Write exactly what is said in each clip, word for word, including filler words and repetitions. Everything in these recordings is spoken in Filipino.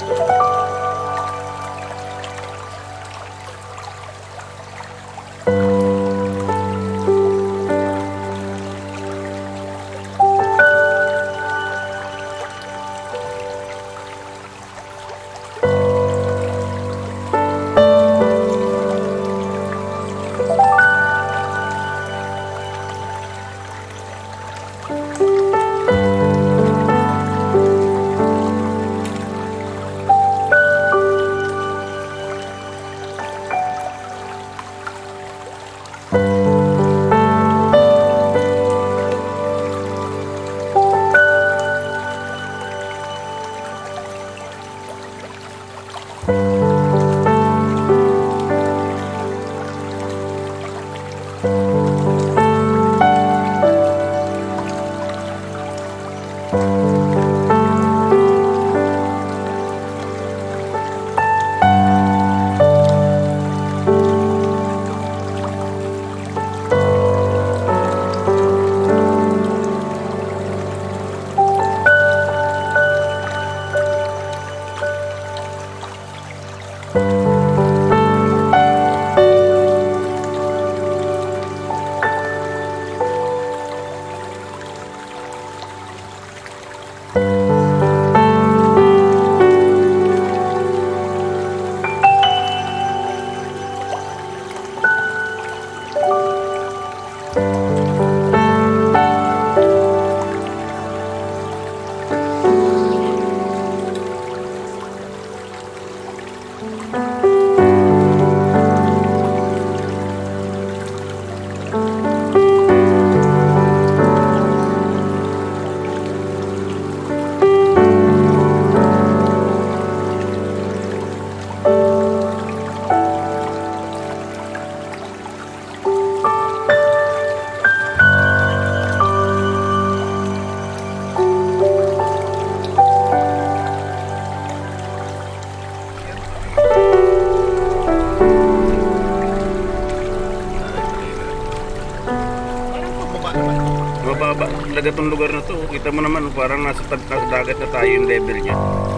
Mababa talaga itong lugar na to. Kita mo naman, parang nasa nasa dagat na tayo yung level niya.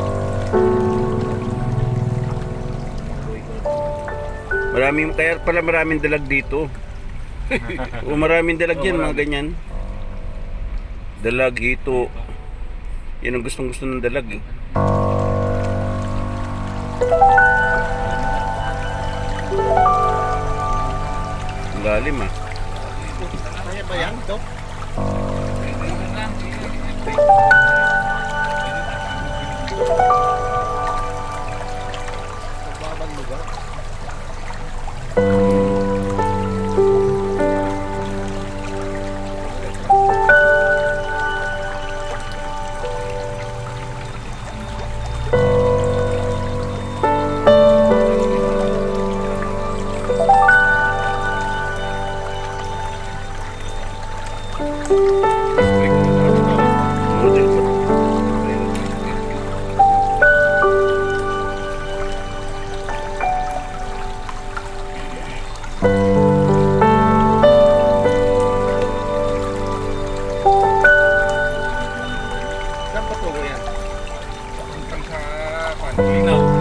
Maraming, kaya pala maraming dalag dito. O maraming dalag yan, mga ganyan. Dalag, hito. Yan ang gustong gusto ng dalag eh. Ang lalim ah. Kaya ba yan ito? Babang lugar. Saan pa to yan? Hanggang sa Linaw.